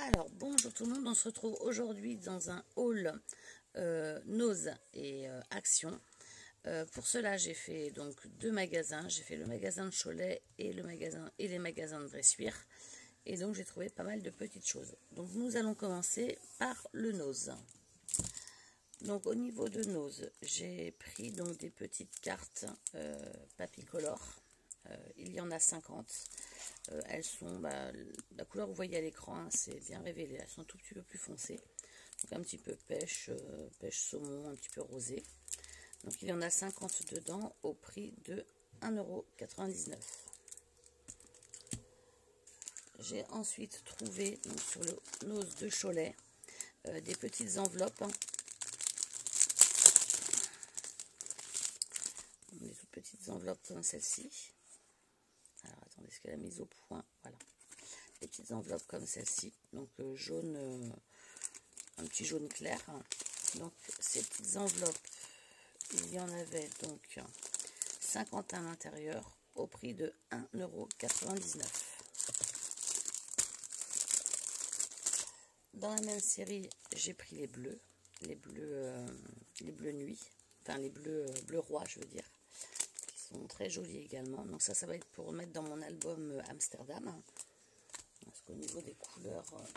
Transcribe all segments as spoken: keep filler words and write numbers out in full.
Alors, bonjour tout le monde, on se retrouve aujourd'hui dans un haul euh, Nose et euh, Action. Euh, pour cela, j'ai fait donc deux magasins. J'ai fait le magasin de Cholet et, le magasin, et les magasins de Bressuire. Et donc, j'ai trouvé pas mal de petites choses. Donc, nous allons commencer par le Nose. Donc, au niveau de Nose, j'ai pris donc des petites cartes euh, Papicolor. Euh, il y en a cinquante. Euh, elles sont, bah, la couleur que vous voyez à l'écran, hein, c'est bien révélé. Elles sont un tout petit peu plus foncées. Donc un petit peu pêche, euh, pêche saumon, un petit peu rosé. Donc il y en a cinquante dedans au prix de un euro quatre-vingt-dix-neuf. J'ai ensuite trouvé donc, sur le Nose de Cholet euh, des petites enveloppes. Hein. Des toutes petites enveloppes comme celle-ci. Alors attendez, est-ce qu'elle a mis au point? Voilà. Des petites enveloppes comme celle-ci. Donc euh, jaune, euh, un petit jaune clair. Donc ces petites enveloppes, il y en avait donc cinquante à l'intérieur au prix de un euro quatre-vingt-dix-neuf. Dans la même série, j'ai pris les bleus, les bleus, euh, les bleus nuit, enfin les bleus, euh, bleu roi, je veux dire, qui sont très jolis également. Donc ça, ça va être pour mettre dans mon album euh, Amsterdam. Parce qu'au niveau des couleurs, euh...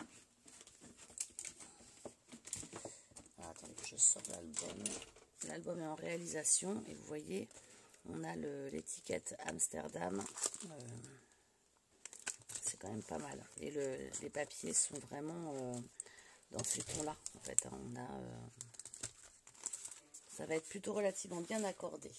alors, attendez que je sors l'album. L'album est en réalisation et vous voyez, on a l'étiquette Amsterdam. Euh, c'est quand même pas mal. Et le, les papiers sont vraiment euh, dans ces tons-là. En fait, hein, on a, euh, ça va être plutôt relativement bien accordé.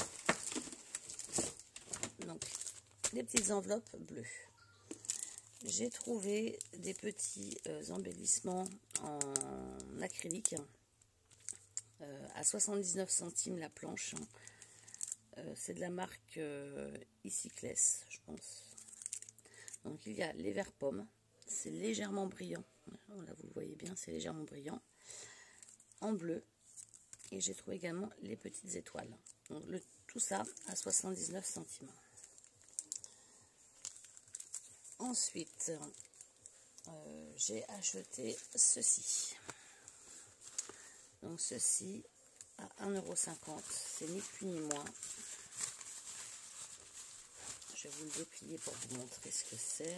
Donc, les petites enveloppes bleues. J'ai trouvé des petits euh, embellissements en acrylique euh, à soixante-dix-neuf centimes la planche. Euh, c'est de la marque euh, Iciclès, je pense. Donc il y a les verts pommes, c'est légèrement brillant. Là vous le voyez bien, c'est légèrement brillant. En bleu. Et j'ai trouvé également les petites étoiles. Donc le, tout ça à soixante-dix-neuf centimes. Ensuite, euh, j'ai acheté ceci. Donc ceci à un euro cinquante. C'est ni plus ni moins. Je vais vous le déplier pour vous montrer ce que c'est.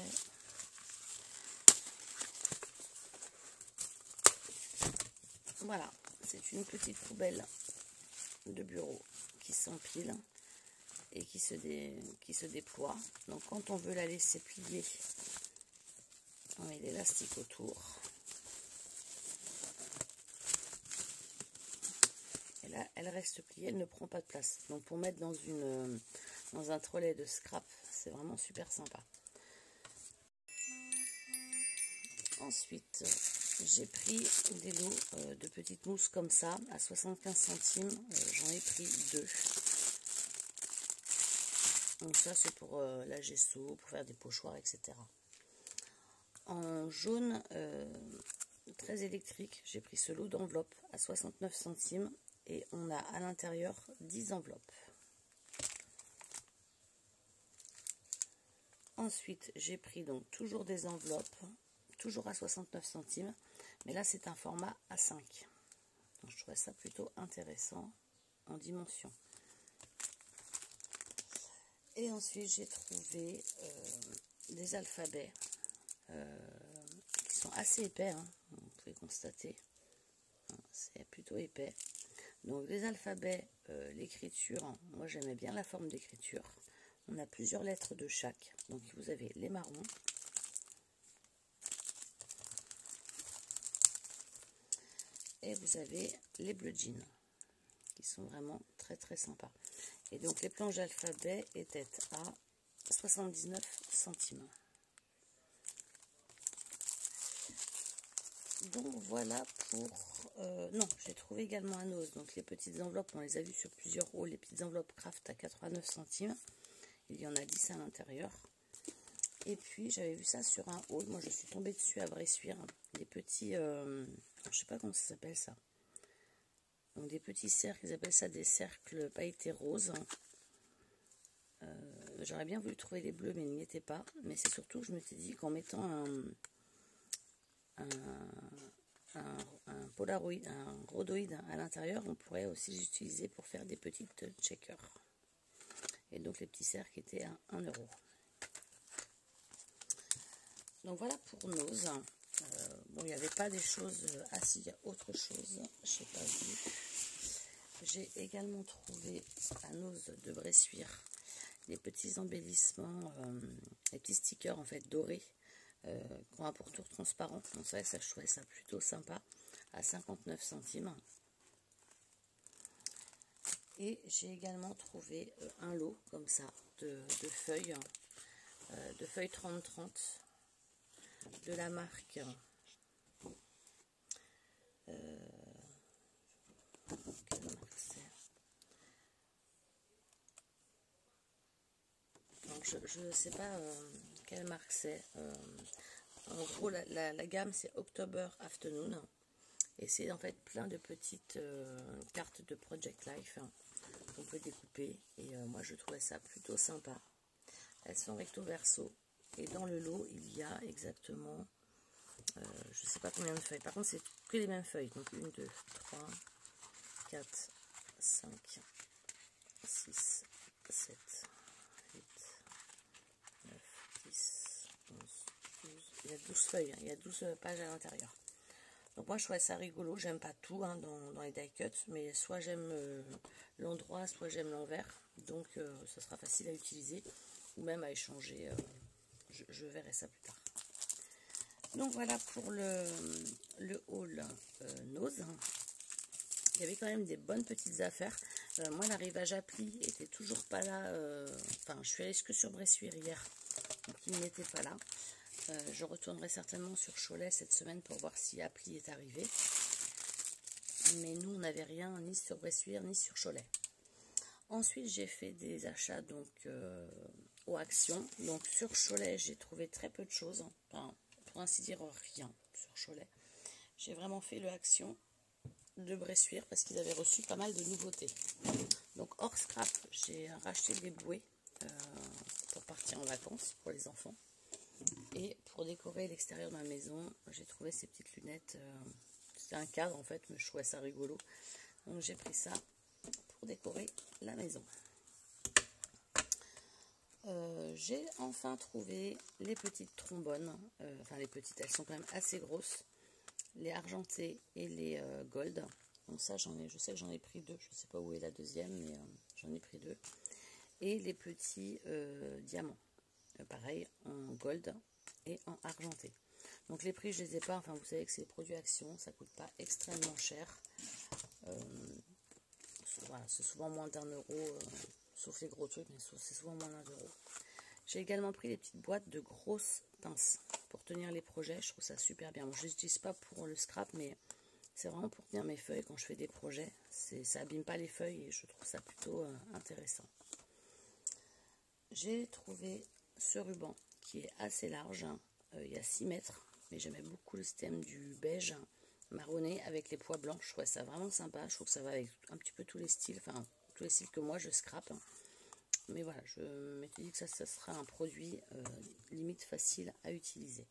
Voilà, c'est une petite poubelle de bureau qui s'empile et qui se, dé, qui se déploie. Donc quand on veut la laisser plier, on met l'élastique autour. Et là, elle reste pliée, elle ne prend pas de place. Donc pour mettre dans, une, dans un trolley de scrap, c'est vraiment super sympa. Ensuite, j'ai pris des lots euh, de petites mousses comme ça à soixante-quinze centimes. Euh, J'en ai pris deux. Donc ça, c'est pour euh, la gesso, pour faire des pochoirs, et cetera. En jaune euh, très électrique, j'ai pris ce lot d'enveloppes à soixante-neuf centimes et on a à l'intérieur dix enveloppes. Ensuite, j'ai pris donc toujours des enveloppes, toujours à soixante-neuf centimes, mais là c'est un format A cinq. Donc, je trouvais ça plutôt intéressant en dimension. Et ensuite, j'ai trouvé euh, des alphabets euh, qui sont assez épais, hein, vous pouvez constater. C'est plutôt épais. Donc, les alphabets, euh, l'écriture, hein, moi j'aimais bien la forme d'écriture. On a plusieurs lettres de chaque. Donc, vous avez les marrons. Et vous avez les bleus jeans, qui sont vraiment très très sympas. Et donc les planches d'alphabet étaient à soixante-dix-neuf centimes. Donc voilà pour... Euh, non, j'ai trouvé également un Nose. Donc les petites enveloppes, on les a vues sur plusieurs hauts. Les petites enveloppes Craft à quatre-vingt-neuf centimes. Il y en a dix à l'intérieur. Et puis j'avais vu ça sur un haul. Moi je suis tombée dessus à Bressuire. Des petits... Euh, je sais pas comment ça s'appelle ça. Donc des petits cercles, ils appellent ça des cercles pailletés roses. Euh, J'aurais bien voulu trouver les bleus, mais ils n'y étaient pas. Mais c'est surtout que je me suis dit qu'en mettant un, Polaroid, un gros doïde à l'intérieur, on pourrait aussi l'utiliser pour faire des petites checkers. Et donc les petits cercles étaient à un euro. Donc voilà pour Nose. Euh, bon, il n'y avait pas des choses... Ah si, il y a autre chose, je n'ai pas vu. J'ai également trouvé à Nose de Bressuire des petits embellissements, euh, des petits stickers en fait dorés, euh, qui ont un pourtour transparent. Donc ça, ça, je trouvais ça plutôt sympa, à cinquante-neuf centimes. Et j'ai également trouvé euh, un lot comme ça de, de feuilles, euh, de feuilles trente trente de la marque euh, quelle marque c'est? Donc je ne sais pas euh, quelle marque c'est. Euh, en gros la, la, la gamme c'est October Afternoon et c'est en fait plein de petites euh, cartes de Project Life hein, qu'on peut découper et euh, moi je trouvais ça plutôt sympa. Elles sont recto verso et dans le lot il y a exactement euh, je sais pas combien de feuilles, par contre c'est que les mêmes feuilles, donc une, deux, trois, quatre, cinq, six, sept, huit, neuf, dix, onze, douze, il y a douze feuilles, hein, il y a douze pages à l'intérieur. Donc moi je trouvais ça rigolo, j'aime pas tout hein, dans, dans les die cuts, mais soit j'aime euh, l'endroit, soit j'aime l'envers, donc euh, ça sera facile à utiliser, ou même à échanger, euh, je, je verrai ça plus tard. Donc voilà pour le, le haul euh, Nose. Il y avait quand même des bonnes petites affaires. Euh, moi l'arrivage appli était toujours pas là, euh, enfin je suis allée que sur Bressuire hier, donc il n'était pas là. Euh, je retournerai certainement sur Cholet cette semaine pour voir si appli est arrivé. Mais nous, on n'avait rien ni sur Bressuire ni sur Cholet. Ensuite, j'ai fait des achats donc euh, aux actions. Donc sur Cholet, j'ai trouvé très peu de choses. Enfin, pour ainsi dire, rien sur Cholet. J'ai vraiment fait le action de Bressuire parce qu'ils avaient reçu pas mal de nouveautés. Donc hors scrap, j'ai racheté des bouées euh, pour partir en vacances pour les enfants. Et pour décorer l'extérieur de ma maison, j'ai trouvé ces petites lunettes. Euh, C'était un cadre en fait, mais je trouvais ça rigolo. Donc j'ai pris ça pour décorer la maison. Euh, j'ai enfin trouvé les petites trombones. Euh, enfin les petites, elles sont quand même assez grosses. Les argentées et les euh, gold. Donc ça, j'en ai, je sais que j'en ai pris deux. Je ne sais pas où est la deuxième, mais euh, j'en ai pris deux. Et les petits euh, diamants. Euh, pareil, en gold et en argenté. Donc les prix je les ai pas, enfin vous savez que c'est des produits Action, ça coûte pas extrêmement cher. Euh, voilà, c'est souvent moins d'un euro, euh, sauf les gros trucs, mais c'est souvent moins d'un euro. J'ai également pris les petites boîtes de grosses pinces pour tenir les projets, je trouve ça super bien. Bon, je les utilise pas pour le scrap, mais c'est vraiment pour tenir mes feuilles quand je fais des projets. Ça abîme pas les feuilles et je trouve ça plutôt euh, intéressant. J'ai trouvé ce ruban qui est assez large, hein. euh, il y a six mètres, mais j'aimais beaucoup le système du beige marronné avec les pois blancs. Je trouvais ça vraiment sympa, je trouve que ça va avec un petit peu tous les styles, enfin tous les styles que moi je scrape. Mais voilà, je m'étais dit que ça, ça sera un produit euh, limite facile à utiliser.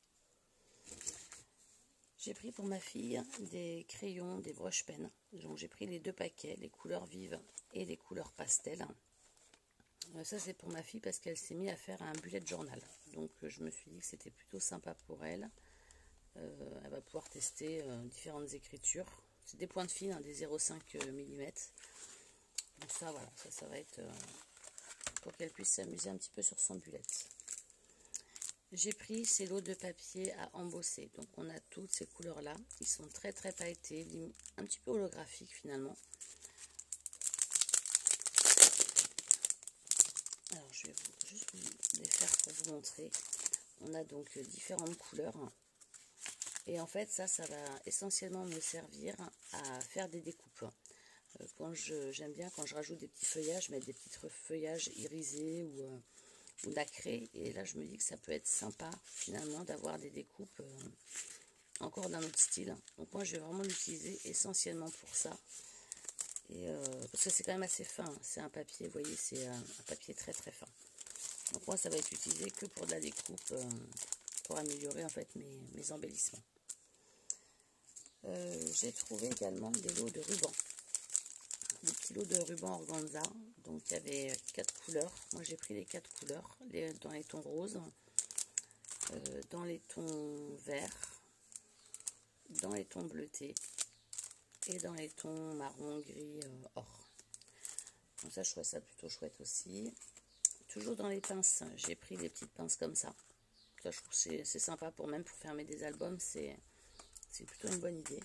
J'ai pris pour ma fille des crayons, des brush pens. Donc j'ai pris les deux paquets, les couleurs vives et les couleurs pastel. Ça c'est pour ma fille parce qu'elle s'est mise à faire un bullet journal. Donc je me suis dit que c'était plutôt sympa pour elle. Euh, elle va pouvoir tester euh, différentes écritures. C'est des pointes fines, hein, des zéro virgule cinq millimètres. Donc ça voilà, ça, ça va être euh, pour qu'elle puisse s'amuser un petit peu sur son bullet. J'ai pris ces lots de papier à embosser. Donc on a toutes ces couleurs là. Ils sont très très pailletés, un petit peu holographiques finalement. Alors je vais vous, juste vous les faire pour vous montrer. On a donc différentes couleurs. Et en fait ça, ça va essentiellement me servir à faire des découpes. Quand je j'aime bien quand je rajoute des petits feuillages, mettre des petits feuillages irisés ou, euh, ou nacrés. Et là je me dis que ça peut être sympa finalement d'avoir des découpes euh, encore d'un autre style. Donc moi je vais vraiment l'utiliser essentiellement pour ça. Et euh, parce que c'est quand même assez fin, hein. C'est un papier, vous voyez, c'est un, un papier très très fin. Donc moi ça va être utilisé que pour de la découpe, euh, pour améliorer en fait mes, mes embellissements. Euh, j'ai trouvé également des lots de rubans. Des petits lots de rubans organza. Donc il y avait quatre couleurs. Moi j'ai pris les quatre couleurs. Les, dans les tons roses, euh, dans les tons verts, dans les tons bleutés et dans les tons marron, gris, euh, or. Donc ça je trouvais ça plutôt chouette aussi. Toujours dans les pinces, j'ai pris des petites pinces comme ça. Ça je trouve c'est c'est sympa pour même pour fermer des albums, c'est c'est plutôt une bonne idée.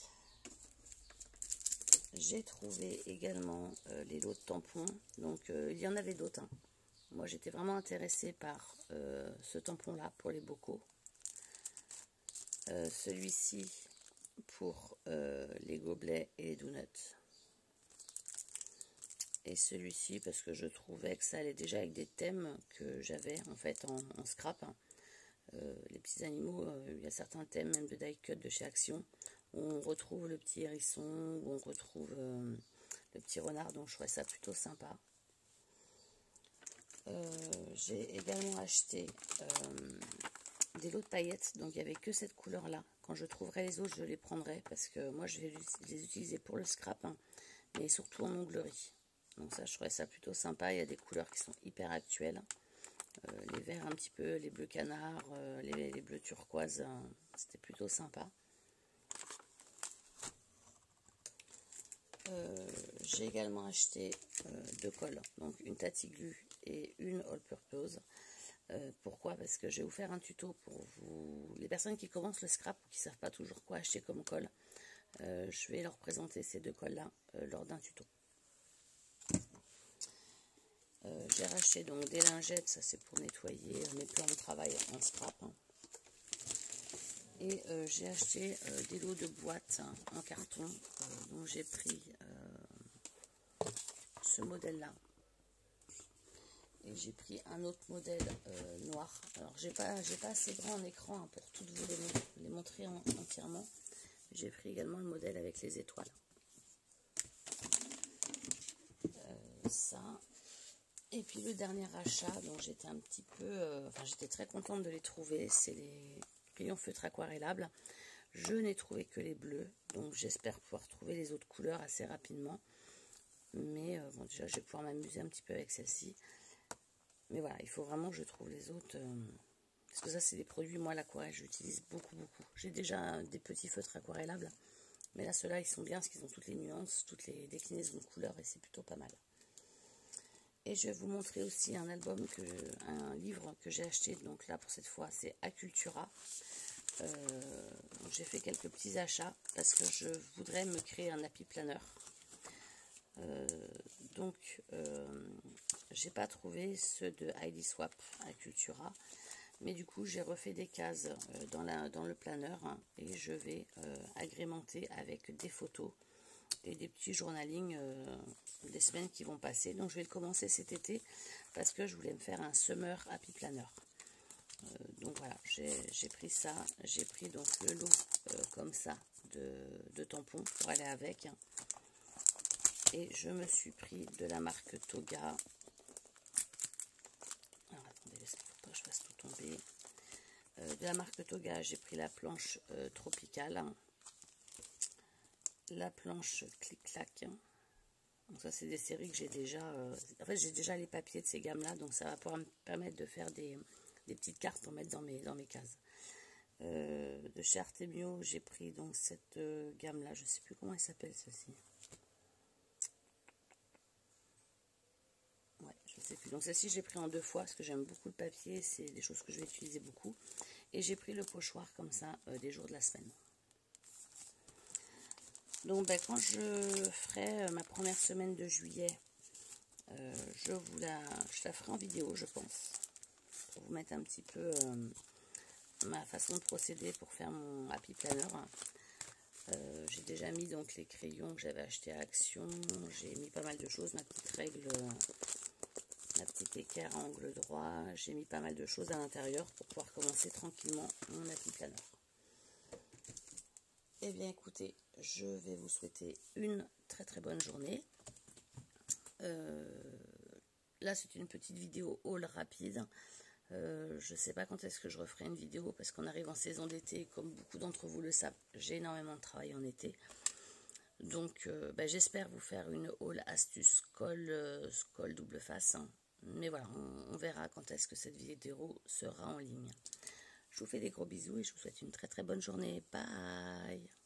J'ai trouvé également euh, les lots de tampons. Donc euh, il y en avait d'autres. Hein. Moi j'étais vraiment intéressée par euh, ce tampon là pour les bocaux. Euh, Celui-ci pour euh, les gobelets et les donuts. Et celui-ci parce que je trouvais que ça allait déjà avec des thèmes que j'avais en fait en, en scrap. Hein. Euh, les petits animaux, euh, il y a certains thèmes même de die cut de chez Action où on retrouve le petit hérisson, où on retrouve euh, le petit renard, donc je trouvais ça plutôt sympa. Euh, j'ai également acheté euh, des lots de paillettes, donc il n'y avait que cette couleur là. Quand je trouverai les autres je les prendrai parce que moi je vais les utiliser pour le scrap, hein, mais surtout en onglerie. Donc ça je trouvais ça plutôt sympa, il y a des couleurs qui sont hyper actuelles. Euh, les verts un petit peu, les bleus canards, euh, les, les bleus turquoises, euh, c'était plutôt sympa. Euh, j'ai également acheté euh, deux colles, donc une Tati Glue et une All Purpose. Euh, pourquoi? Parce que je vais vous faire un tuto pour vous, les personnes qui commencent le scrap ou qui ne savent pas toujours quoi acheter comme colle. Euh, je vais leur présenter ces deux colles là euh, lors d'un tuto. Euh, j'ai racheté donc des lingettes, ça c'est pour nettoyer mes plans de travail en scrap. Hein. Et euh, j'ai acheté euh, des lots de boîtes hein, en carton, euh, dont j'ai pris euh, ce modèle-là. Et j'ai pris un autre modèle euh, noir. Alors j'ai pas, j'ai pas assez grand en écran hein, pour toutes vous les, les montrer en, entièrement. J'ai pris également le modèle avec les étoiles. Euh, ça. Et puis le dernier achat, dont j'étais un petit peu, euh, enfin j'étais très contente de les trouver, c'est les crayons feutres aquarellables. Je n'ai trouvé que les bleus, donc j'espère pouvoir trouver les autres couleurs assez rapidement. Mais euh, bon, déjà je vais pouvoir m'amuser un petit peu avec celle-ci. Mais voilà, il faut vraiment que je trouve les autres, euh, parce que ça c'est des produits, moi l'aquarelle j'utilise beaucoup beaucoup. J'ai déjà des petits feutres aquarellables, mais là ceux-là ils sont bien parce qu'ils ont toutes les nuances, toutes les déclinaisons de couleurs et c'est plutôt pas mal. Et je vais vous montrer aussi un album, que, un livre que j'ai acheté, donc là pour cette fois c'est Acultura. Euh, j'ai fait quelques petits achats parce que je voudrais me créer un happy planner. Euh, donc euh, j'ai pas trouvé ceux de Heidi Swapp Acultura, mais du coup j'ai refait des cases euh, dans, la, dans le planner hein, et je vais euh, agrémenter avec des photos et des petits journalings euh, des semaines qui vont passer. Donc je vais le commencer cet été parce que je voulais me faire un summer happy planner. Euh, donc voilà, j'ai pris ça, j'ai pris donc le lot euh, comme ça de, de tampons pour aller avec. Et je me suis pris de la marque Toga. Alors attendez, il faut pas que je fasse tout tomber. Euh, de la marque Toga, j'ai pris la planche euh, tropicale. La planche clic-clac. Donc ça c'est des séries que j'ai déjà. Euh, en fait j'ai déjà les papiers de ces gammes là, donc ça va pouvoir me permettre de faire des, des petites cartes pour mettre dans mes, dans mes cases. Euh, de chez Artemio, j'ai pris donc cette euh, gamme là, je sais plus comment elle s'appelle celle-ci. Ouais, je sais plus. Donc celle-ci j'ai pris en deux fois parce que j'aime beaucoup le papier, c'est des choses que je vais utiliser beaucoup. Et j'ai pris le pochoir comme ça euh, des jours de la semaine. Donc ben, quand je ferai ma première semaine de juillet, euh, je vous la, je la ferai en vidéo je pense. Pour vous mettre un petit peu euh, ma façon de procéder pour faire mon happy planner. Euh, j'ai déjà mis donc les crayons que j'avais achetés à Action. J'ai mis pas mal de choses, ma petite règle, ma petite équerre à angle droit. J'ai mis pas mal de choses à l'intérieur pour pouvoir commencer tranquillement mon happy planner. Eh bien écoutez, je vais vous souhaiter une très très bonne journée. Euh, là c'est une petite vidéo haul rapide. Euh, je ne sais pas quand est-ce que je referai une vidéo parce qu'on arrive en saison d'été. Comme beaucoup d'entre vous le savent, j'ai énormément de travail en été. Donc euh, bah, j'espère vous faire une haul astuce col, euh, col double face. Hein. Mais voilà, on, on verra quand est-ce que cette vidéo sera en ligne. Je vous fais des gros bisous et je vous souhaite une très très bonne journée. Bye!